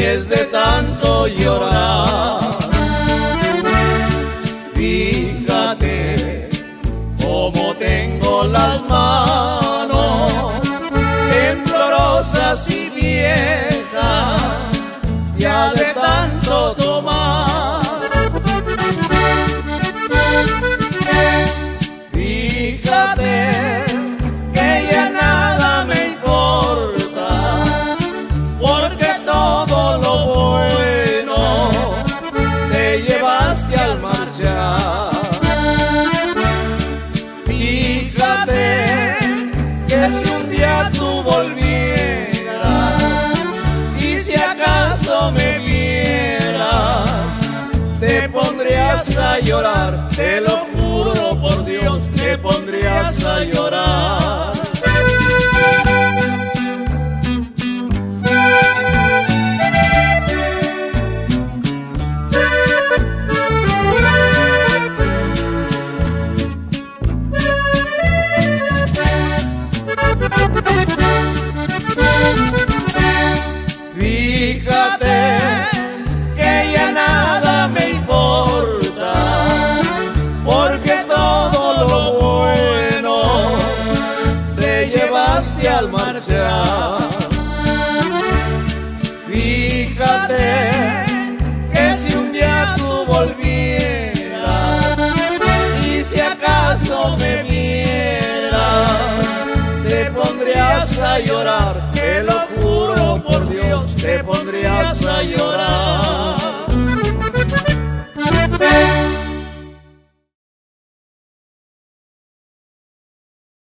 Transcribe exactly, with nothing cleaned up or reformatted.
es de tanto llorar. Fíjate cómo tengo las manos temblorosas y viejas, ya de tanto tomar. Fíjate que ya nada me importa, porque todo lo bueno te llevaste al marchar. Fíjate que si un día tú volvieras y si acaso me vieras, te pondrías a llorar, te lo juro por Dios, te pondrías a llorar. Fíjate que ya nada me importa, porque todo lo bueno te llevaste al marchar. Fíjate que si un día tú volvieras y si acaso me vieras, te pondrías a llorar, te lo juro por Dios, te pondrías a llorar.